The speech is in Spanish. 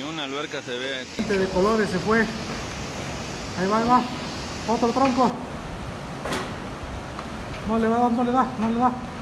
una alberca se ve aquí. De colores se fue. Ahí va, ahí va. Otro tronco. No le da, no le da, no le da.